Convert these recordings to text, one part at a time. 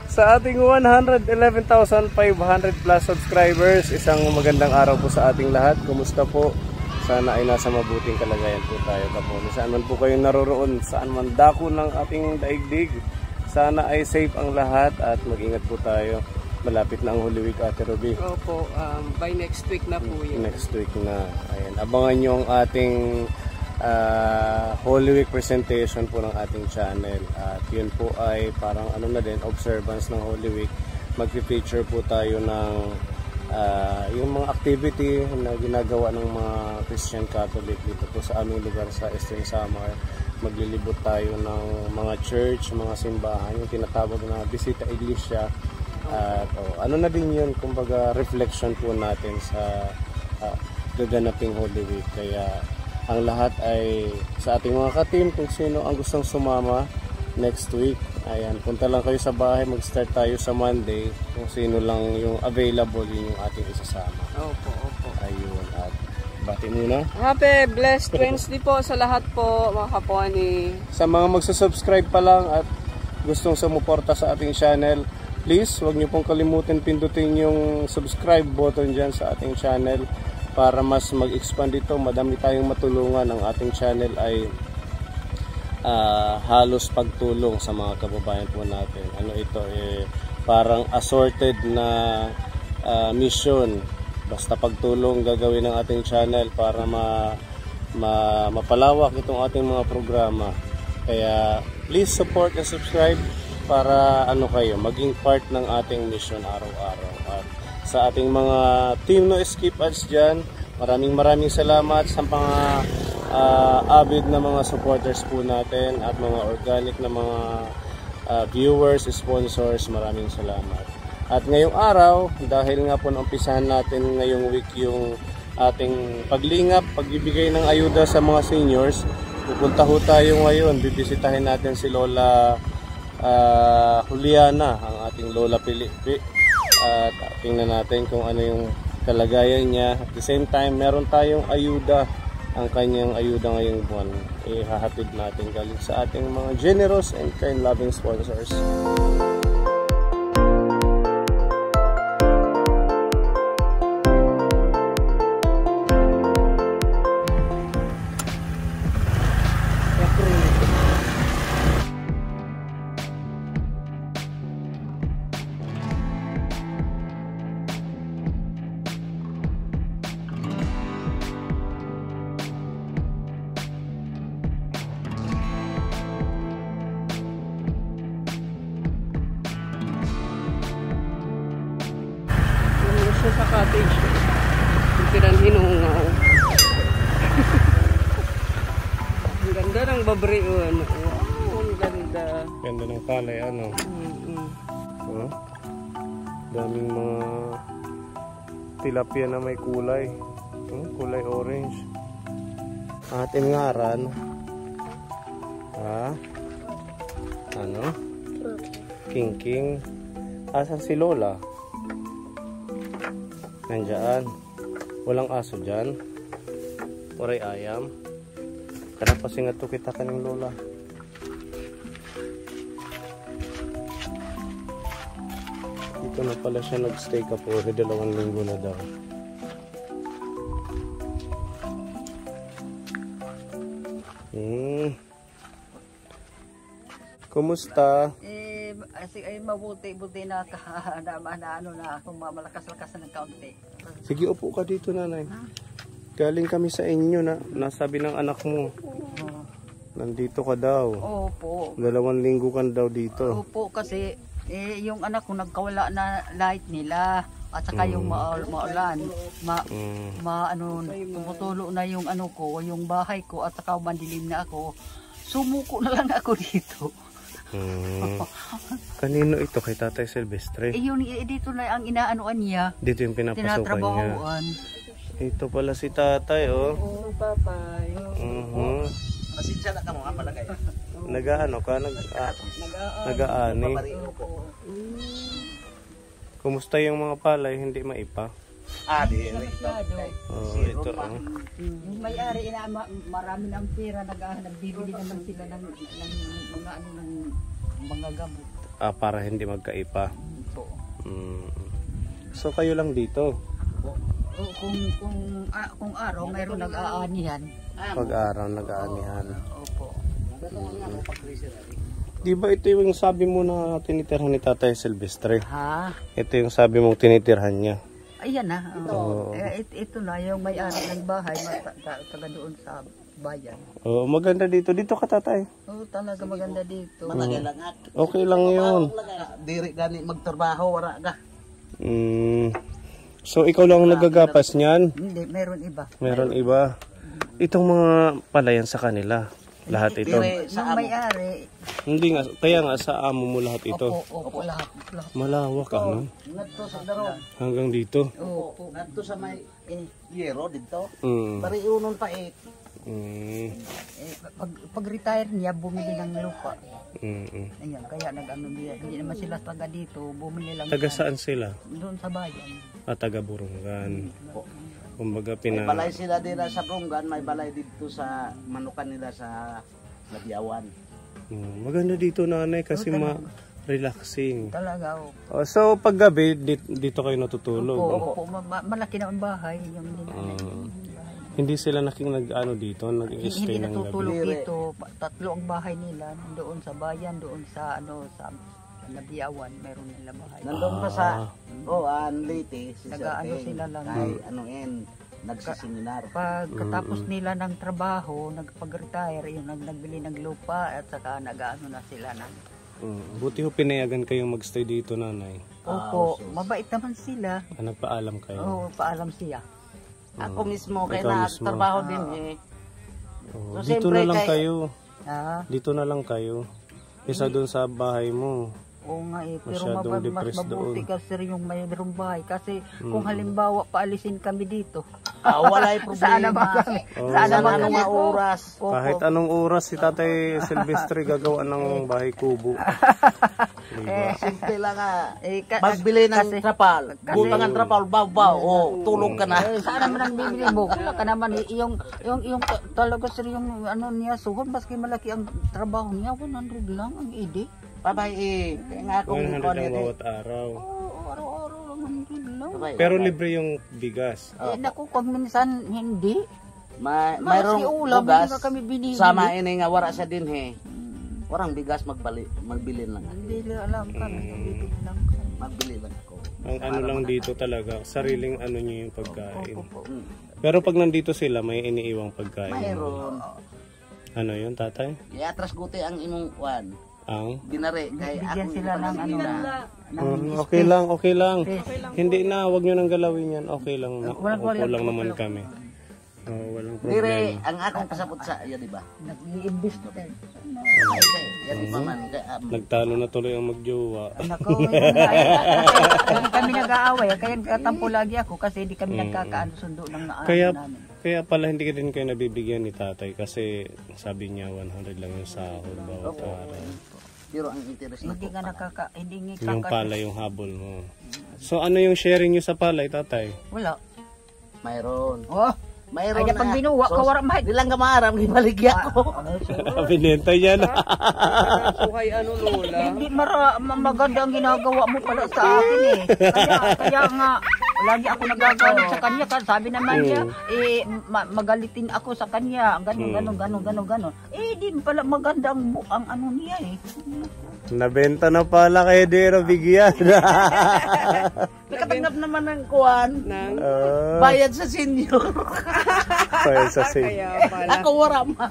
Sa ating 111,500 plus subscribers, isang magandang araw po sa ating lahat. Kumusta po? Sana ay nasa mabuting kalagayan po tayo kapon. Saan man po kayong naroroon, saan man dako ng ating daigdig, sana ay safe ang lahat at mag-ingat po tayo. Malapit na ang Holy Week, Ate Ruby. Opo, by next week na po yun. Next week na. Ayan, abangan nyo ang ating Holy Week presentation po ng ating channel. At yun po ay parang ano na din, observance ng Holy Week. Mag-feature po tayo ng yung mga activity na ginagawa ng mga Christian Catholic dito po sa aming lugar sa Eastern Samar. Maglilibot tayo ng mga church, mga simbahan, yung tinatawag na bisita iglesia. At ano na din yun, kumbaga reflection po natin sa gaganaping Holy Week. Kaya ang lahat ay sa ating mga ka-team, kung sino ang gustong sumama next week, ayan, punta lang kayo sa bahay, mag-start tayo sa Monday. Kung sino lang yung available, yun yung ating isasama. Opo. Ayun, at bati muna. Happy blessed Wednesday po sa lahat po, mga kaponi. Sa mga magsusubscribe pa lang at gustong sumuporta sa ating channel, please, huwag niyo pong kalimutan pindutin yung subscribe button dyan sa ating channel para mas mag-expand ito. Madami tayong matulungan. Ang ating channel ay halos pagtulong sa mga kababayan po natin. Ano ito? Parang assorted na mission. Basta pagtulong gagawin ng ating channel para mapalawak itong ating mga programa. Kaya please support and subscribe para kayo maging part ng ating mission araw-araw. At sa ating mga team no skip ads dyan, maraming salamat sa mga avid na mga supporters po natin at mga organic na mga viewers, sponsors, maraming salamat. At ngayong araw, dahil nga po naumpisahan natin ngayong week yung ating paglingap, pagbibigay ng ayuda sa mga seniors, pupunta ho tayo ngayon, bibisitahin natin si Lola Juliana, ang ating Lola Pilipi, at tingnan natin kung ano yung kalagayan niya. At the same time, meron tayong ayuda, ang kanyang ayuda ngayong buwan ihahatid natin galing sa ating mga generous and kind loving sponsors. Sa cottage, yung pinanhinungaw. Ang ganda ng babriun. Wow, ang ganda. Ganda ng palay, daming mga tilapia na may kulay. Kulay orange. Ating ngaran. King. Asan si Lola? Nandiyan. Walang aso dyan. Waray ayam. Kanapasin nga ito kita kaning Lola. Dito na pala siya nagstay ka po. 2 linggo na daw. Kumusta? Ay mabuti na kung malakas-lakas ng kaunti. Sige, upo ka dito, nanay. Galing kami sa inyo na nasabi ng anak mo. Nandito ka daw. Opo. 2 linggo ka daw dito. Opo, kasi yung anak ko nagkawala na light nila at saka yung maulan. Tumutulo na yung yung bahay ko at saka mandilim na ako. Sumuko na lang ako dito. Kanino ito? Kay Tatay Silvestre? Dito na ang inaanoan niya. Dito yung pinapasukan niya. Ito pala si Tatay, Oo, papay. Pasensya na ka mga palagay. Nag-aano ka? Nag-aani. Kumusta yung mga palay? Hindi maipa? Di. Ito. Yung may-ari, marami ng pera, nagbibili naman sila ng mga gamot. para hindi magkaipa. Po. So kayo lang dito? O, kung araw mayroon nag-aanihan. Pag-araw nag-aanihan. Opo. Di ba ito yung sabi mo na tinitirhan ni Tatay Silvestre? Ha? Ito yung sabi mong tinitirhan niya. Ayan na. Oo. Ito na yung may-ari ng bahay, taga doon sa bayan. Oh, maganda dito. Dito ka, Tatay. Oo, talaga maganda dito. Okay lang yun. Diri gani magtrabaho wala ka. So ikaw lang ang nagagapas niyan? Hindi, meron iba. Meron iba. Itong mga palayan sa kanila. Lahat ito. Yung may-ari. Hindi nga, kaya nga sa amo mo lahat ito. Opo, lahat. Malawak ano? Ngadto sa daron. Hanggang dito. Opo. Ngadto sa may yero dito. Mm. Pariunon pa Pag-retire niya, bumili ng lupa. Mm. Ayan, kaya nag-ano niya. Hindi naman sila taga dito, bumili lang. Taga saan sila? Doon sa bayan. Taga Burungan. Kumbaga May balay sila din sa Brungan, may balay dito sa manukan nila sa Labiawan. Maganda dito, nanay, kasi relaxing. Talaga, So paggabi dito kayo natutulog. Opo, malaki na ang bahay. Yung Hindi sila nag-ano dito, hindi nag-stay ng gabi. natutulog dito. Tatlo ang bahay nila. Doon sa bayan, doon sa sa Labiawan, meron nila bahay. Nandun pa sa Leyte, si Nag-ano sila lang. Kay nagsiseminar. Pagkatapos nila ng trabaho, pag-retire, yun, nagbili ng lupa at saka nag-ano na sila ng... Buti ho pinayagan kayong magstay dito, nanay. Opo, mabait naman sila. Nagpaalam kayo. Oo, paalam siya. Ako mismo, kaya Ikaw mismo. nagtrabaho din So, dito na lang kayo. Ah, Dito na lang kayo. Isa doon sa bahay mo. oo nga pero Masyadong mas depressed mabuti doon. kasi yung mayroong bahay. Kasi kung halimbawa paalisin kami dito, wala yung saan problema. naman kami? Oo. Saan naman Anong kami? oras. Opo. Kahit anong oras si Tatay Silvestre gagawa ng bahay kubo. Diba? Simple lang ka- magbili ng kasi- trapal. Butang ang trapal, baw-baw. Tulog ka na. Saan naman ang bibili mo? Wala ka naman. Yung talaga sir yung ano niya, suhon, maski malaki ang trabaho niya, 100 lang ang ide. Babay Kaya nga akong 100 lang bawat araw. Oo, araw-araw lang 100 lang. Pero libre yung bigas. Naku, kung minsan hindi. Mayroong Kasi ulam, bugas. hindi nga kami binibili. Sama ini nga wala sa din Warang bigas magbili lang. Hindi alam kami, bibili lang kami. Magbili lang ako. Ang ano lang dito talaga, sariling ano nyo yung pagkain. Opo. Pero pag nandito sila, may iniiwang pagkain. Mayroon. Ano yun, Tatay? Iatras guti ang imong Ang? binari. Kay Bigyan ako sila ng ano ng Okay lang. space. Hindi na, wag nyo nang galawin yan. Okay lang. Walang- Upo lang naman kami. Walang Dire, problema. ang akong kasabot sa iyo, di ba? Nag-i-invest na tayo. Yan di ba man? Nagtalo na tuloy ang magjowa. Nako, hindi kami nag-aaway. Kaya katampo lagi ako kasi hindi kami nagkakaano sundo ng naano namin. Kaya pala hindi din kayo nabibigyan ni Tatay kasi sabi niya 100 lang yung sahod bawat araw. Pero ang interest na Hindi nga hindi Yung palay yung habol mo. So ano yung sharing nyo sa palay, Tatay? Wala. mayroon. Oh, Mayroon Kaya pag binuwa ka, wala mahit. Dilang kamaram, gibaligya ko. Binenta niya na. Suhay ano, Lola? Hindi maganda ang ginagawa mo pala sa akin eh. Kaya nga, lagi ako nagagalit sa kanya. Sabi naman niya, magalitin ako sa kanya. Ganon. Di pala maganda ang ano niya eh. Nabenta na pala kay Dero bigyan. Nakatanggap naman ng kuwan. Bayad sa senior. Bayad sa senior. Ako wala ma.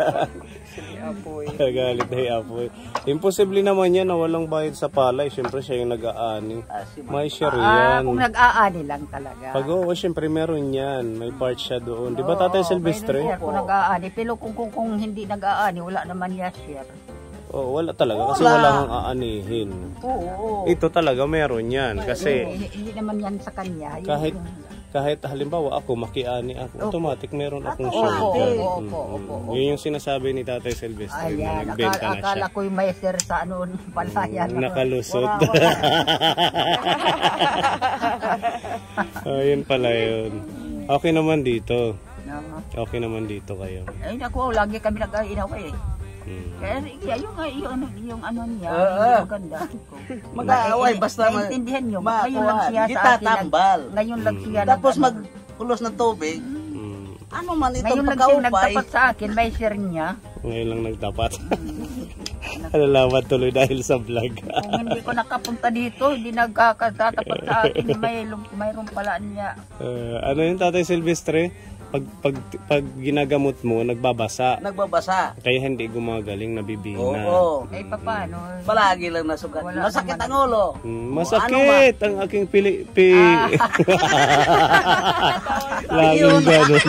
Galit na yung apoy. Imposible naman yan na walang bayad sa palay. Siyempre siya yung nag-aani. May share yan. Kung nag-aani lang talaga. Pag syempre meron yan. May part siya doon. Di ba Tatay Silvestre? Kung nag-aani. Pero kung hindi nag-aani, wala naman niya share. Oh, wala talaga kasi walang aanihin. Oo. Ito talaga meron yan kasi Hindi naman yan sa kanya. kahit halimbawa ako makiani ako, automatic meron akong Opo, share. opo. Yun yung sinasabi ni Tatay Silvestre na Ayan, nagbenta na siya. akala ko yung may share sa ano, palayan. Nakalusot. Wala. Yun pala yun. Okay naman dito. Okay naman dito kayo. Ay, naku, lagi kami nag-inaway eh. Kaya yung ano niya, Oo. maganda. Mag-aaway, basta Naintindihan nyo. Ngayon lang siya sa kita akin. tambal. Ngayon lang siya. Tapos nag- magkulos ng tubig. Ano man Ngayon itong lang siya pagkaupay. nagtapat sa akin. May share niya. Ngayon lang nagtapat. Nalalaman tuloy dahil sa vlog. Kung hindi ko nakapunta dito, hindi nagkakatapat sa akin. Mayroon pala niya. Ano yung Tatay Silvestre? Pag ginagamot mo, nagbabasa. Nagbabasa. Kaya hindi gumagaling, nabibina. Oo. Eh, paano? Palagi lang nasugat. Wala Masakit naman. ang ulo. Masakit ang aking Laging gano'n.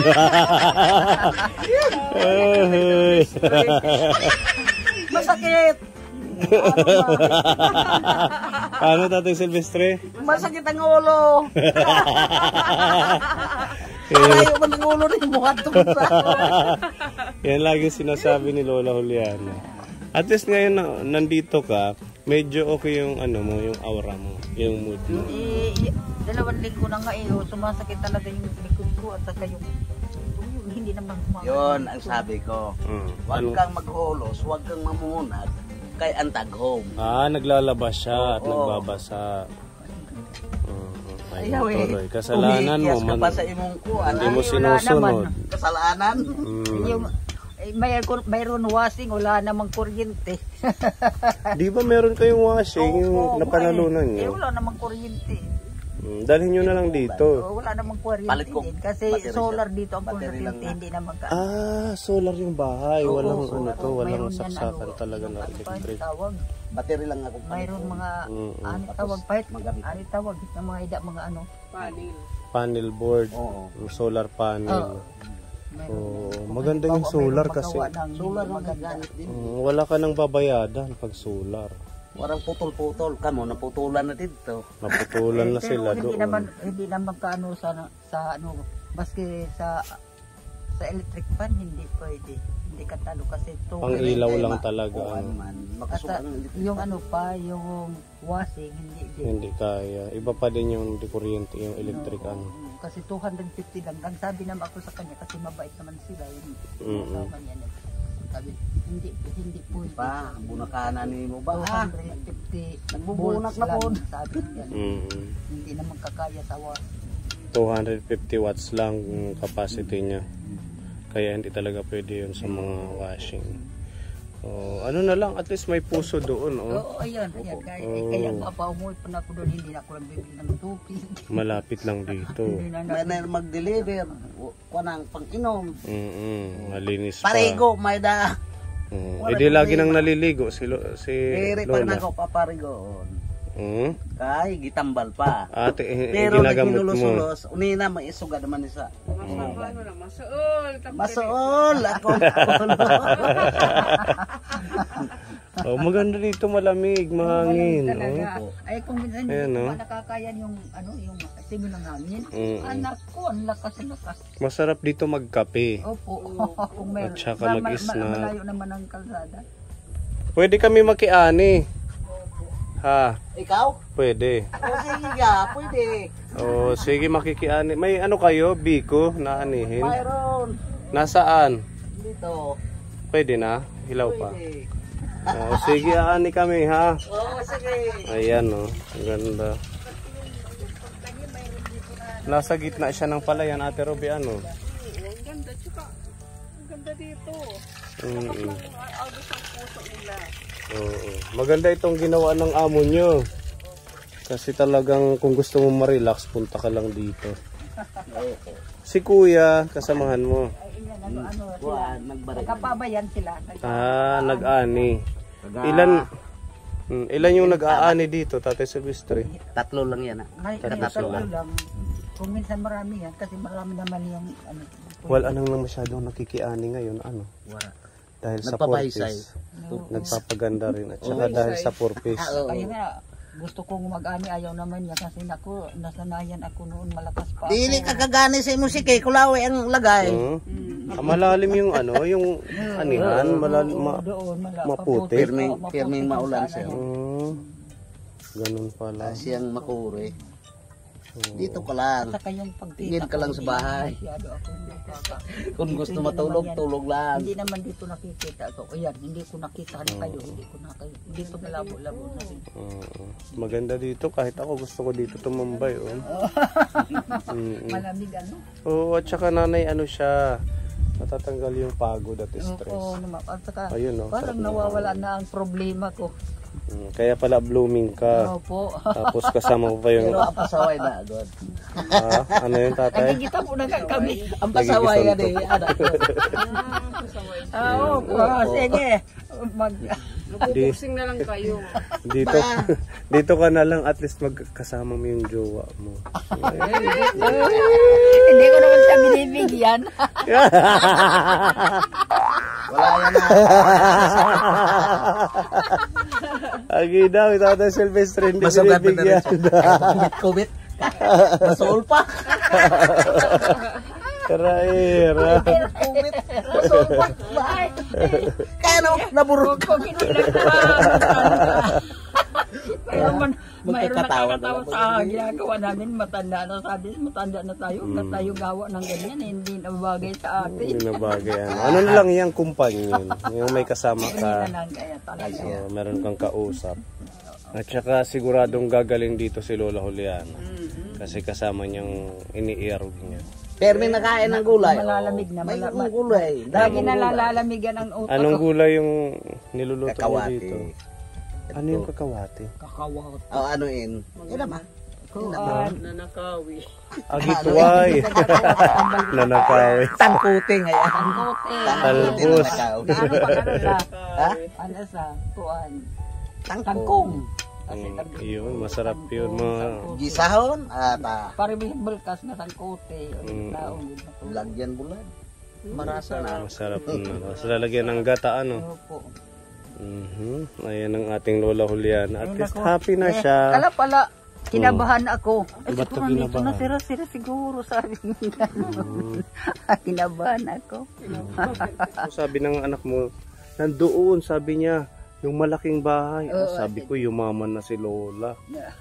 Masakit. Paano Tatay Silvestre? Masakit ang ulo. Malayo man ang ulo rin buhat tumsa. Yan lagi sinasabi ni Lola Juliana. At least ngayon nandito ka, medyo okay yung ano mo, yung aura mo, yung mood mo. Dalawang linggo na nga sumasakit talaga yung likod ko at saka yung hindi naman kumakain. Yun ang sabi ko. Huwag kang maghulos, huwag kang mamunag kay antag home. Naglalabas siya at Oo. nagbabasa. Ayaw tuloy. Kasalanan mo, Umikiyas ka pa sa imong kuwan. hindi mo Ay, wala sinusunod. Kasalanan. Yung mayroon washing, wala namang kuryente. Di ba meron kayong washing, yung Oo, napanalunan nyo? wala namang kuryente. Dalhin nyo na lang dito. Wala namang kuryente Palit ko. din. Kasi Battery solar siya. dito ang Battery lang kuryente, na. hindi naman ka. Solar yung bahay. Oo, Walang solar. walang Mayroon yan, saksakan talaga yung na ano pa, electric. tawag. Battery lang ako. Mayroon mga Tapos tawag pa, magamit. tawag ng mga mga ano. Panel board, Oo. solar panel. Mayroon. Maganda yung solar kasi Solar ang magagamit din. wala ka nang babayadan pag solar. Warang putol-putol. Kamo, naputulan na dito. Naputulan na sila Pero doon. hindi naman kaano sa ano, baski sa electric fan hindi pwede. Hindi katalo kasi Pang ilaw lang talaga. Oo, ano. man. Makasukan ang yung ano pa, yung washing hindi din. Hindi kaya. Iba pa din yung di kuryente, yung electric ano. Kasi 250 lang. Ang sabi naman ako sa kanya kasi mabait naman sila. Yung kanya sabi, hindi pwede. pa, bunakanan ni mo ba? Ha? 250 Nagbubunak na volts po. lang, sabi niya. Hindi naman kakaya sa washing. 250 watts lang yung capacity niya. Kaya hindi talaga pwede yun sa mga washing. Ano na lang, at least may puso doon. Oo, ayan. Kaya mapaumoy pa na ako doon, hindi na ako nagbibig ng tubig. Malapit lang dito. May na mag-deliver. Kunang pang-inom. Malinis pa. Parigo, may da. Di lagi nang naliligo si Pere pa na Lola. ako paparigoon. Kay, gitambal pa. Ate, Pero ginagamot mo. naghinulos-ulos, unina may isuga naman isa. Masuol ako. Maganda dito, malamig, mahangin. Ay, kung minsan Ayan, hindi ko nakakayan yung simo ng hangin. Anak ko, ang lakas. Masarap dito magkape. Opo. Kung meron. At saka mag-snack. Malayo naman ang kalsada. Pwede kami makiani. Ha, Ikaw? pwede. O sige ka, pwede. Sige, makikiani. May ano kayo, biko na anihin? Mayroon. Nasaan? Dito. Pwede na? Hilaw pa. Pwede. Sige, aani kami ha. Oo, sige. Ayan ang ganda. Nasa gitna siya ng palayan, Ate Roby, ano? Ang ganda, tsaka ang ganda dito. Mm-mm. Agos ang puso nila. Oo. Maganda itong ginawa ng amo nyo. Kasi talagang kung gusto mo ma-relax, punta ka lang dito. Si Kuya, kasamahan mo. Nagbalik. Kapabayan sila. Nag-ani. Ilan yung nag-aani dito, Tatay Silvestre? Tatlo lang yan. Tatlo lang. Kung minsan marami yan, kasi marami naman yung ano. Wala nang masyadong nakikiani ngayon, ano? Wala. Dahil sa Nagpapahisay. purpose. Nagpapaganda rin. At saka dahil sa purpose. Kaya nga, gusto kong mag-ani, ayaw naman niya kasi nasanayan ako noon, malakas pa ako. Dili ka kagani sa musika, kulawi ang lagay. Malalim yung ano, yung anihan, maputi. Pirming maulan siya. Ganun pala. Siyang makuri. Dito ka lang. Saka yung pagkita Tingin ka lang sa bahay. Masyado ako hindi Kung Dito, gusto hindi matulog, naman yan. tulog lang. Hindi naman dito nakikita ako. Ayan, hindi ko nakita na kayo. Hindi ko na kayo. Dito malabo-labo na rin. Maganda dito. Kahit ako gusto ko dito tumambay. Malamig ano? Oo, at saka nanay, ano siya, matatanggal yung pagod at stress. Oo naman. At saka Ayun, parang nawawala na ang problema ko. Kaya pala blooming ka. Opo. Tapos kasama mo pa yung... Pero ang pasaway na agad. Ano yun, tatay? Nagigita po na kami. Ang pasaway yan eh. Anak ko. Oo, sige. Nagpupursing na lang kayo. Dito ka na lang, at least magkasama mo yung jowa mo. Hindi ko naman siya binibigyan. Wala yan na. Agi daw, Tatay Silvestre, hindi Masugad na rin binibigyan. siya. Kubit. Masool pa. Karaira. Kubit. Masool pa. Kaya no, naburog ka. Pero mayroon Magkakatawa nakakatawa na sa ginagawa namin. Matanda na sabi, matanda na tayo. Huwag na tayo gawa ng ganyan. Hindi na bagay sa atin. Hindi na bagay. Ano na lang yung kumpanyon. Yung may kasama Hindi ka. na lang kaya talaga. Meron kang kausap. At saka siguradong gagaling dito si Lola Juliana. Kasi kasama niyang ini-earog niya. Pero may nakain ng gulay. Malalamig na. May gulay. Lagi na lalamigan ang utak. Anong gulay yung niluluto mo Kakawati. dito? Ano yung kakawati? Kakawat. O anuin. Yan naman. Kuan. Nanakawi. Agitway. Nanakawi. Tangkuting ayan. Tangkote. Talbos. Ano pa kanila? Ha? Ano sa? Kuan. Tangkong. Tangkong. Yun, masarap yun. Mga... Gisahon at Para may bulkas na tangkote. Taong yun. lagyan bulan. Marasa na. Masarap na. Mas lalagyan ng gata, ano? Opo. Ayan ang ating Lola Juliana. At least happy na siya. Kala pala, kinabahan ako. Ay, Ba't ka siguro nito kinabahan? nasira-sira siguro, sabi niya. Kinabahan ako. Sabi ng anak mo, nandoon, sabi niya, yung malaking bahay. Sabi ko, yumaman na si Lola.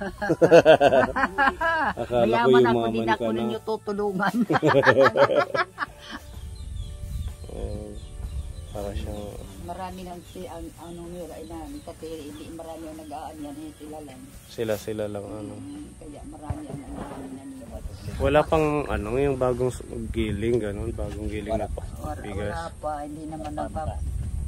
Akala ko Mayaman ako, yumaman din ka ako na. ninyo tutulungan. Para siyang... Marami nang ano nila, katiri, hindi marami ang nag-aanyan, sila lang. Sila lang, ano. Kaya marami ang naniniwala. Wala pang, ano, yung bagong giling, ganun. Bagong giling na bigas. Wala pa, hindi naman napap.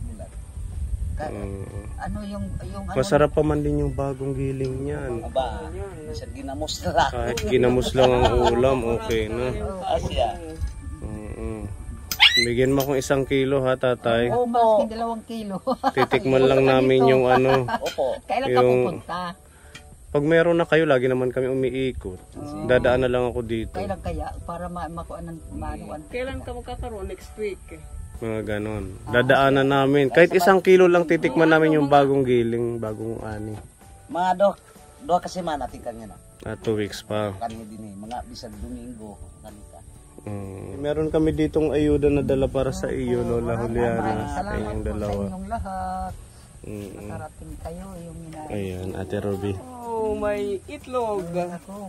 Ano yung ano? Masarap pa man din yung bagong giling niyan. Aba, sa ginamos na lang. Kahit ginamos lang ang ulam, okay na. Asya. Bigyan mo akong 1 kilo ha, tatay. Oo, maski 2 kilo. Titikman lang namin yung ano. Opo. Kailan ka Yung- pupunta? Pag meron na kayo, lagi naman kami umiikot. Dadaan na lang ako dito. Kailan kaya? Para makuha ng manuan. Kailan ka magkakaroon? Next week. Mga ganon. Dadaanan namin. Kahit 1 kilo lang titikman namin yung bagong giling, bagong ani. Mga do kasi man natin kanya na. 2 weeks pa. Kanya din eh. Mga bisag Domingo. Kanita. Meron kami ditong ayuda na dala para sa iyo, Lola Juliana. Sa Salamat inyong po sa dalawa. inyong lahat. Nakarating kayo yung Ayan, Ate Ruby. Oh, may itlog. ako.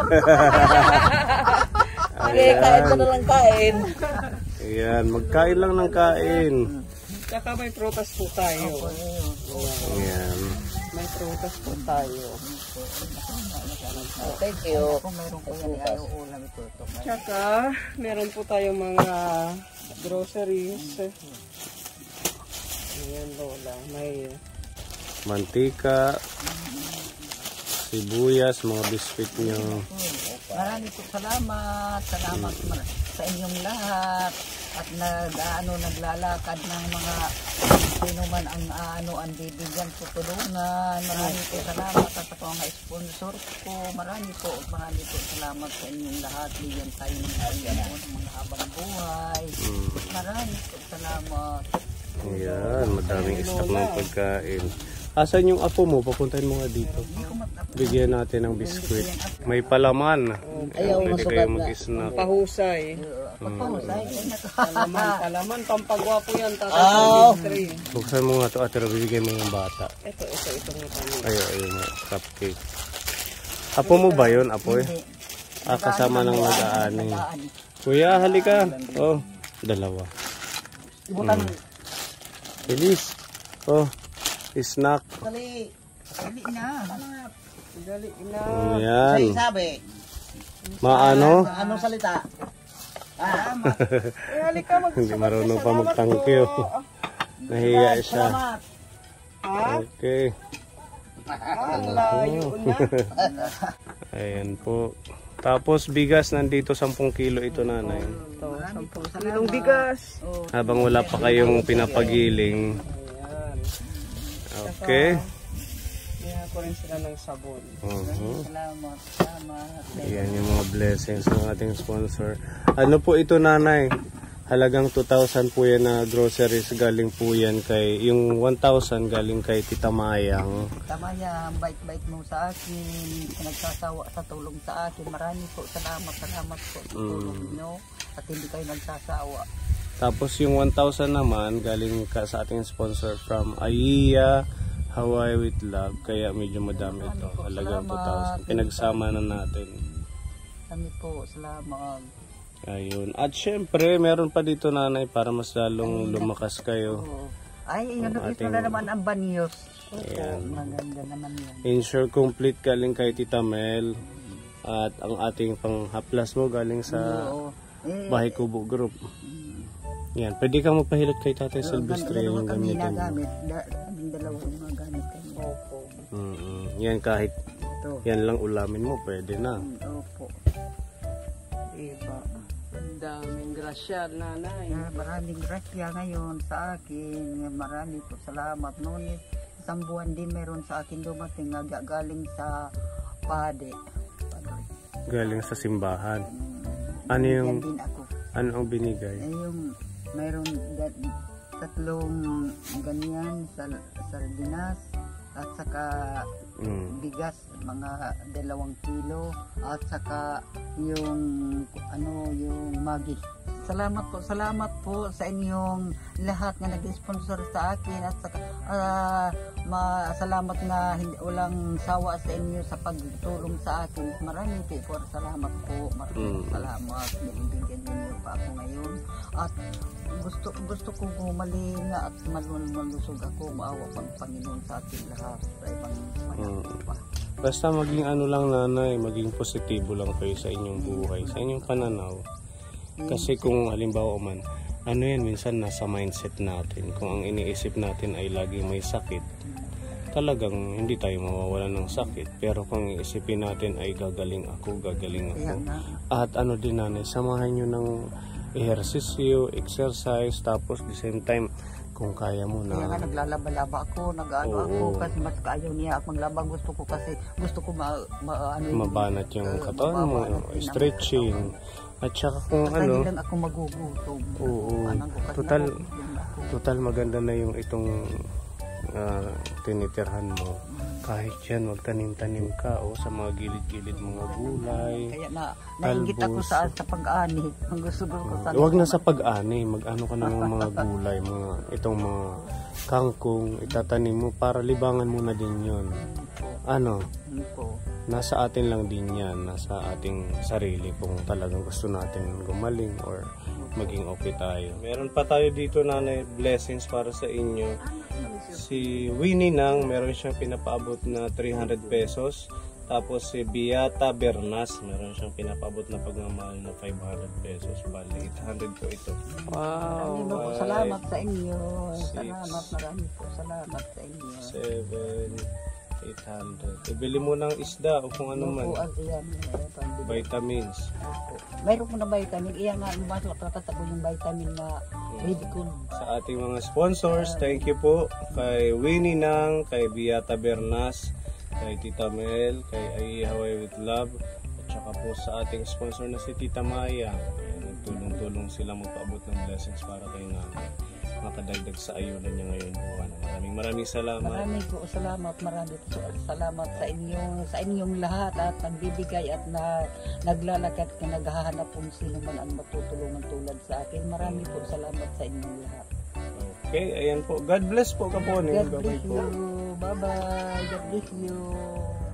Okay, kain ka na lang kain. Ayan, magkain lang ng kain. Tsaka may prutas po tayo. Ayan. May prutas po tayo. Thank you. Kung mayroon ko yan, ayaw ulam ito. Tsaka meron po tayong mga groceries. Ayan, Lola. May Mantika, sibuyas, mga biscuit nyo. Maraming po salamat. Salamat sa inyong lahat. At naglalakad ng mga sino man ang bibigyan ko tulungan. Maraming po salamat at sa mga sponsor ko. Maraming po salamat sa inyong lahat. Bigyan tayo ng mga habang buhay. Maraming po salamat. Ayan, madaming stock ng pagkain. Asan yung apo mo? Papuntahin mo nga dito. Bigyan natin ng biskuit. May palaman. Ayaw, Pwede masukat kayo na. mag-snack. pahusay. Pagpahusay. Palaman, pampagwapo yan. Oh. Tatay. Buksan mo nga ito, Ate Ruby. Bigyan mo yung bata. Ito nga tayo. Ayun, cupcake. Apo mo ba yun, apo eh? Hindi. kasama ng nag-aani. Kuya, halika. Oh, dalawa. Ibutan. Bilis. Oh, snack. Dali. Dali na. Dali na. Yan. Sabi. Maano? Anong salita? Halika, Hindi marunong pa magtangkyo. Nahiya siya. Salamat. Okay. Ang layo na. Ayan po. Tapos bigas nandito 10 kilo ito, nanay. Ito, 10 kilong bigas. Habang wala pa kayong pinapagiling. Ayan. Okay. Kaya ko rin sila ng sabon. Salamat. Ayan yung mga blessings ng ating sponsor. Ano po ito, nanay? Halagang 2,000 po yan na groceries. Galing po yan kay, yung 1,000 galing kay Tita Mayang. Tama yan, bait-bait mo sa akin, nagsasawa sa tulong sa akin. Marami po, salamat po sa tulong nyo at hindi kayo nagsasawa. Tapos yung 1,000 naman galing ka sa ating sponsor from Aiya Hawaii with Love. Kaya medyo madami ito. Halagang 2,000. Pinagsama na natin. Kami po, salamat. Ayun. At syempre, meron pa dito, nanay, para mas lalong lumakas kayo. Ay, yun na naman ang banyos. Ayan. Maganda naman yan. Insure complete galing kay Tita Mel. At ang ating panghaplas mo galing sa Bahay Kubo Group. Yan. Pwede kang magpahilot kay Tatay Silvestre yung gamitin mo. Dalawang mga gamit kami. Opo. Yan, kahit Ito. yan lang ulamin mo, pwede na. Opo. Iba. Ang daming grasya, nanay. Maraming grasya ngayon sa akin. Marami po salamat. Noon isang buwan din meron sa akin dumating galing sa Pade. Galing sa simbahan. Ano yung, Yan din ako. ano ang binigay? Yung mayroon 3 ganyan sardinas at saka bigas mga 2 kilo at saka yung yung Maggi. Salamat po sa inyong lahat na nag-sponsor sa akin at saka salamat na walang sawa sa inyo sa pagtulong sa akin. Maraming po salamat po. Maraming salamat. Binibigyan niyo pa ako ngayon at gusto ko gumalinga at malusog ako. Maawa pang Panginoon sa ating lahat sa ibang pa. Basta maging ano lang, nanay, maging positibo lang kayo sa inyong buhay, sa inyong pananaw. Kasi kung halimbawa man, ano yan, minsan nasa mindset natin. Kung ang iniisip natin ay lagi may sakit, talagang hindi tayo mawawalan ng sakit. Pero kung iisipin natin ay gagaling ako. At ano din, nanay, samahan nyo ng ehersisyo, exercise, tapos the same time, kung kaya mo na. Kaya nga naglalaba-laba ako, ako kasi mas ayaw niya ako maglaba. Gusto ko mabanat yung katawan mo, stretching. At saka kung kasi ano, lang ako magugutom. oo, total maganda na yung itong tinitirhan mo. Kahit yan, magtanim-tanim ka sa mga gilid-gilid mga gulay. Kaya nainggit ako sa pag-ani. Ang gusto ko sa Huwag na sa pag-ani, mag-ano ka na ng mga gulay, itong mga kangkong, itatanim mo para libangan mo na din yun. Nasa atin lang din yan, nasa ating sarili kung talagang gusto natin gumaling or maging okay tayo. Meron pa tayo dito, nanay, blessings para sa inyo. Si Winnie Nang, meron siyang pinapaabot na 300 pesos. Tapos si Beata Bernas, meron siyang pinapaabot na pagmamahal na 500 pesos. Bali, 800 po ito. Wow! Salamat sa inyo. Marami po salamat sa inyo. 7, 800. Ibili mo ng isda o kung ano man. Vitamins. Mayroon ko na vitamin. Iyan nga, matatago yung vitamin na ready ko. Sa ating mga sponsors, thank you po kay Winnie Nang, kay Beata Bernas, kay Tita Mel, kay Aiya Hawaii with Love, at saka po sa ating sponsor na si Tita Maya. Nagtulong-tulong sila magpaabot ng blessings para kay nanay. Makadagdag sa ayunan niya ngayon buwan. Maraming salamat. Maraming salamat sa inyong lahat at nagbibigay at naglalakad na naghahanap kung sino man ang matutulungan tulad sa akin. Maraming po salamat sa inyong lahat. Okay, ayan po. God bless po, Kapone. God bless you. Bye-bye. God bless you.